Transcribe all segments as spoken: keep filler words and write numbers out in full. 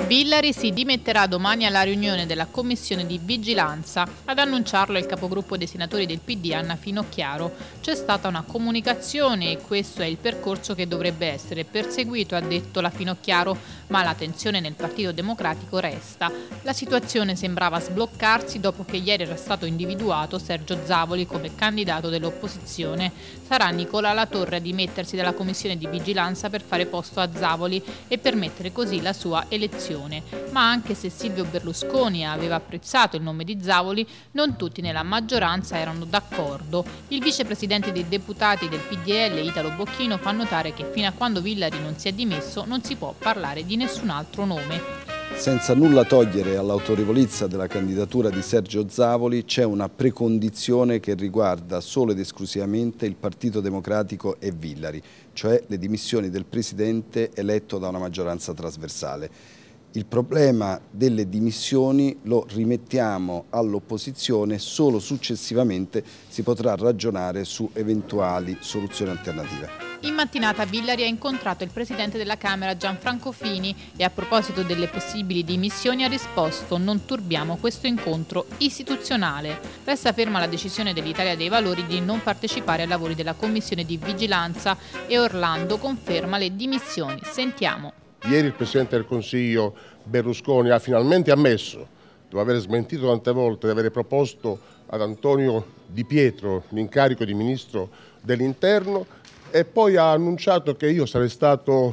Villari si dimetterà domani alla riunione della commissione di vigilanza. Ad annunciarlo è il capogruppo dei senatori del P D Anna Finocchiaro. C'è stata una comunicazione e questo è il percorso che dovrebbe essere perseguito, ha detto la Finocchiaro, ma la tensione nel Partito Democratico resta. La situazione sembrava sbloccarsi dopo che ieri era stato individuato Sergio Zavoli come candidato dell'opposizione. Sarà Nicola Latorre a dimettersi dalla commissione di vigilanza per fare posto a Zavoli e permettere così la sua elezione. Ma anche se Silvio Berlusconi aveva apprezzato il nome di Zavoli, non tutti nella maggioranza erano d'accordo. Il vicepresidente dei deputati del P D L, Italo Bocchino, fa notare che fino a quando Villari non si è dimesso non si può parlare di nessun altro nome. Senza nulla togliere all'autorevolezza della candidatura di Sergio Zavoli, c'è una precondizione che riguarda solo ed esclusivamente il Partito Democratico e Villari, cioè le dimissioni del Presidente eletto da una maggioranza trasversale. Il problema delle dimissioni lo rimettiamo all'opposizione, solo successivamente si potrà ragionare su eventuali soluzioni alternative. In mattinata Villari ha incontrato il presidente della Camera Gianfranco Fini e a proposito delle possibili dimissioni ha risposto: non turbiamo questo incontro istituzionale. Resta ferma la decisione dell'Italia dei Valori di non partecipare ai lavori della commissione di vigilanza e Orlando conferma le dimissioni. Sentiamo. Ieri il Presidente del Consiglio Berlusconi ha finalmente ammesso, dopo aver smentito tante volte, di avere proposto ad Antonio Di Pietro l'incarico di Ministro dell'Interno e poi ha annunciato che io sarei stato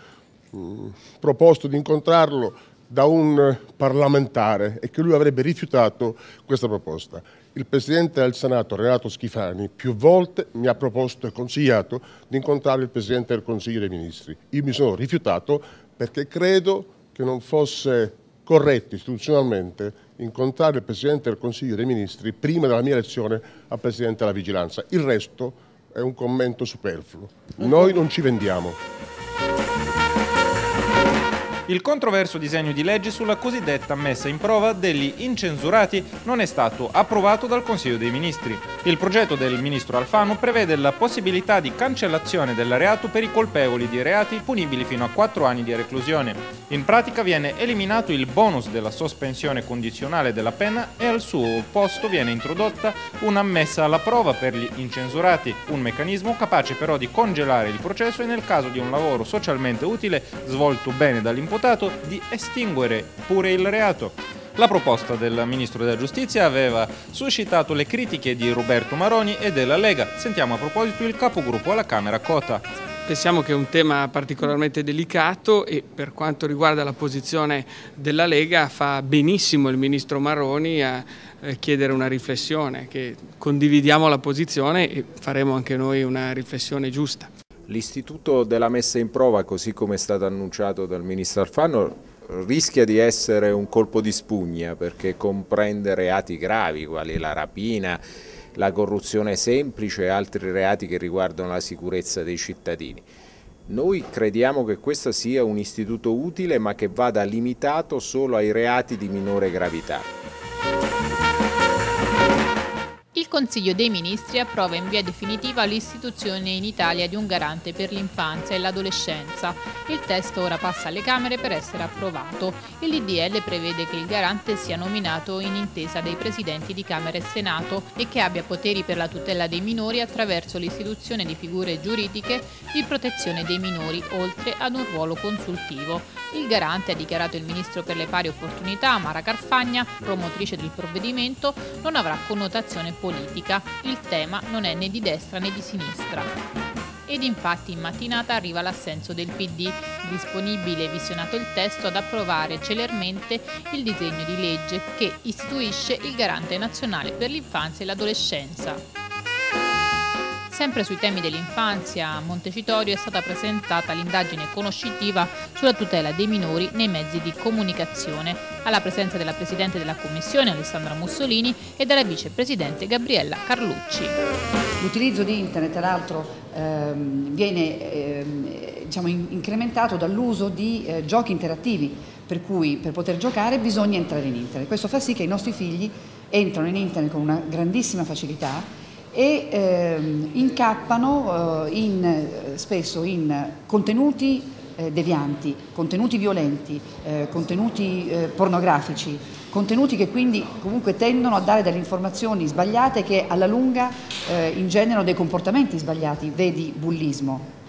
mh, proposto di incontrarlo da un parlamentare e che lui avrebbe rifiutato questa proposta. Il Presidente del Senato, Renato Schifani, più volte mi ha proposto e consigliato di incontrare il Presidente del Consiglio dei Ministri. Io mi sono rifiutato perché credo che non fosse corretto istituzionalmente incontrare il Presidente del Consiglio dei Ministri prima della mia elezione a Presidente della Vigilanza. Il resto è un commento superfluo. Noi non ci vendiamo. Il controverso disegno di legge sulla cosiddetta messa in prova degli incensurati non è stato approvato dal Consiglio dei Ministri. Il progetto del ministro Alfano prevede la possibilità di cancellazione del reato per i colpevoli di reati punibili fino a quattro anni di reclusione. In pratica viene eliminato il bonus della sospensione condizionale della pena e al suo posto viene introdotta una messa alla prova per gli incensurati, un meccanismo capace però di congelare il processo e nel caso di un lavoro socialmente utile svolto bene dall'imputato di estinguere pure il reato. La proposta del Ministro della Giustizia aveva suscitato le critiche di Roberto Maroni e della Lega. Sentiamo a proposito il capogruppo alla Camera Cota. Pensiamo che è un tema particolarmente delicato e per quanto riguarda la posizione della Lega fa benissimo il Ministro Maroni a chiedere una riflessione, che condividiamo la posizione e faremo anche noi una riflessione giusta. L'istituto della messa in prova, così come è stato annunciato dal Ministro Alfano, rischia di essere un colpo di spugna perché comprende reati gravi quali la rapina, la corruzione semplice e altri reati che riguardano la sicurezza dei cittadini. Noi crediamo che questo sia un istituto utile ma che vada limitato solo ai reati di minore gravità. Il Consiglio dei Ministri approva in via definitiva l'istituzione in Italia di un garante per l'infanzia e l'adolescenza. Il testo ora passa alle Camere per essere approvato. Il D D L prevede che il garante sia nominato in intesa dei presidenti di Camera e Senato e che abbia poteri per la tutela dei minori attraverso l'istituzione di figure giuridiche di protezione dei minori, oltre ad un ruolo consultivo. Il garante, ha dichiarato il Ministro per le pari opportunità, Mara Carfagna, promotrice del provvedimento, non avrà connotazione politica. Il tema non è né di destra né di sinistra. Ed infatti in mattinata arriva l'assenso del P D, disponibile, visionato il testo, ad approvare celermente il disegno di legge che istituisce il Garante Nazionale per l'Infanzia e l'Adolescenza. Sempre sui temi dell'infanzia, a Montecitorio è stata presentata l'indagine conoscitiva sulla tutela dei minori nei mezzi di comunicazione, alla presenza della Presidente della Commissione Alessandra Mussolini e della Vicepresidente Gabriella Carlucci. L'utilizzo di Internet, tra l'altro, ehm, viene ehm, diciamo, incrementato dall'uso di eh, giochi interattivi, per cui per poter giocare bisogna entrare in Internet. Questo fa sì che i nostri figli entrano in Internet con una grandissima facilità e eh, incappano eh, in, spesso in contenuti eh, devianti, contenuti violenti, eh, contenuti eh, pornografici, contenuti che quindi comunque tendono a dare delle informazioni sbagliate che alla lunga eh, ingenerano dei comportamenti sbagliati, vedi bullismo.